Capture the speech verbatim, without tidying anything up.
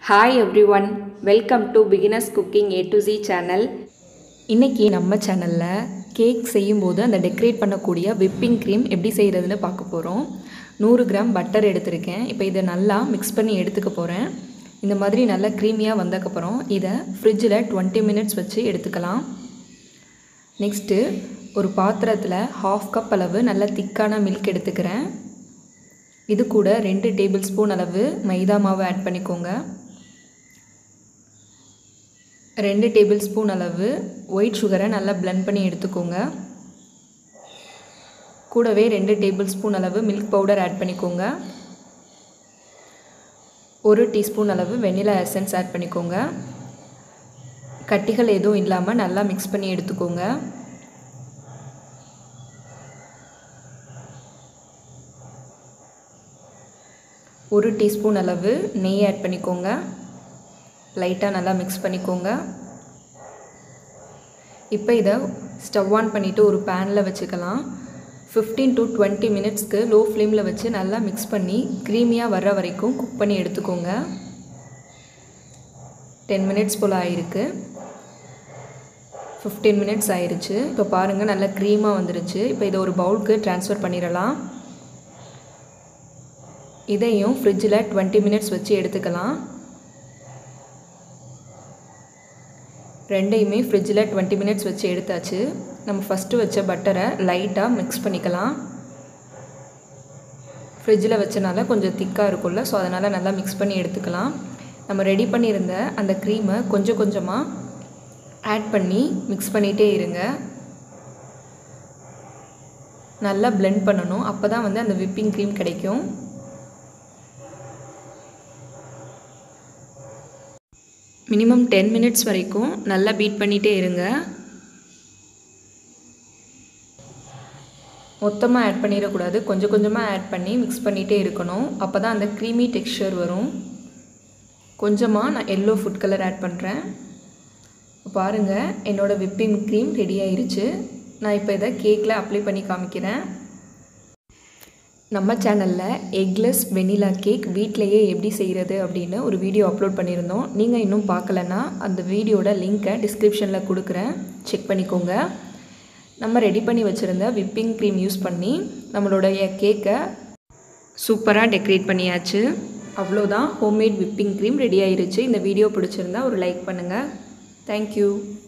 Hi everyone, welcome to Beginners Cooking A to Z channel. இன்னைக்கு நம்ம சேனல்ல cake செய்யும்போது அந்த டெக்கரேட் பண்ணக்கூடிய whipping cream எப்படி செய்யறதுன்னு பார்க்க போறோம். நூறு கிராம் பட்டர் எடுத்துர்க்கேன். இப்போ இத நல்லா mix பண்ணி எடுத்துக்க போறேன். இந்த மாதிரி நல்ல க்ரீமியா வந்தக்க அப்புறம் இத ஃப்ரிட்ஜ்ல twenty minutes வச்சு எடுத்துக்கலாம். நெக்ஸ்ட் ஒரு பாத்திரத்துல half cup அளவு நல்ல திக்கான மில்க் எடுத்துக்கறேன். இது கூட two tablespoon அளவு மைதா மாவு ஆட் பண்ணிக்கோங்க. two tablespoon அளவு white sugar நல்லா blend பண்ணி எடுத்துக்கோங்க. கூடவே two tablespoon அளவு milk powder ஆட் பண்ணிக்கோங்க. one teaspoon அளவு vanilla essence ஆட் பண்ணிக்கோங்க. கட்டிகள் எதுவும் இல்லாம நல்லா mix பண்ணி எடுத்துக்கோங்க. one teaspoon அளவு நெய் ஆட் பண்ணிக்கோங்க. லைட்டா நல்லா mix பண்ணிக்கோங்க. இப்போ இத ஸ்டவ் ஆன் பண்ணிட்டு ஒரு panல வச்சுக்கலாம். fifteen to twenty minutesக்கு low flameல வச்சு நல்லா mix பண்ணி க்ரீமியா வர வரைக்கும் குக் பண்ணி எடுத்துக்கோங்க. ten minutes போல ஆயிருக்கு. fifteen minutes ஆயிருச்சு. இப்போ பாருங்க நல்லா க்ரீமா வந்துருச்சு. இப்போ இத ஒரு பவுலுக்கு ட்ரான்ஸ்ஃபர் பண்ணிரலாம். இதையும் ஃப்ரிட்ஜ்ல twenty minutes வச்சு எடுத்துக்கலாம். ரெண்டையுமே ஃப்ரிட்ஜ்ல twenty minutes வச்சு எடுத்தாச்சு. நம்ம ஃபர்ஸ்ட் வச்ச பட்டரை லைட்டா mix பண்ணிக்கலாம். ஃப்ரிட்ஜ்ல வச்சனால கொஞ்சம் திக்கா இருக்கும்ல, சோ அதனால நல்லா mix பண்ணி எடுத்துக்கலாம். நம்ம ரெடி பண்ணியிருந்த அந்த க்ரீமை கொஞ்சம் கொஞ்சமா ஆட் பண்ணி mix பண்ணிட்டே இருங்க. நல்லா blend பண்ணனும். அப்பதான் வந்து அந்த whipping cream கிடைக்கும். மினிமம் ten minutes வரைக்கும் நல்லா பீட் பண்ணிட்டே இருங்க. மொத்தமா ஆட் பண்ணிர கூடாது. கொஞ்சம் கொஞ்சமா ஆட் பண்ணி mix பண்ணிட்டே இருக்கணும். அப்பதான் அந்த creamy texture வரும். கொஞ்சமா நான் yellow food color ஆட் பண்றேன். பாருங்க என்னோட whipping cream ரெடி ஆயிருச்சு. நான் இப்போ இத கேக்ல அப்ளை பண்ணி காமிக்கிறேன். நம்ம சேனல்ல எக்லெஸ் வெனிலா கேக் வீட்லயே எப்படி செய்யறது அப்படினு ஒரு வீடியோ அப்லோட் பண்ணிருந்தோம். நீங்க இன்னும் பார்க்கலனா அந்த வீடியோட லிங்கை டிஸ்கிரிப்ஷன்ல கொடுக்கிறேன். செக் பண்ணிக்கோங்க. நம்ம ரெடி பண்ணி வச்சிருந்த whipping cream யூஸ் பண்ணி நம்மளோட கேக்கை சூப்பரா டெக்கரேட் பண்ணியாச்சு. அவ்வளவுதான், ஹோம்மேட் whipping cream ரெடி ஆயிருச்சு. இந்த வீடியோ பிடிச்சிருந்தா ஒரு லைக் பண்ணுங்க. Thank you.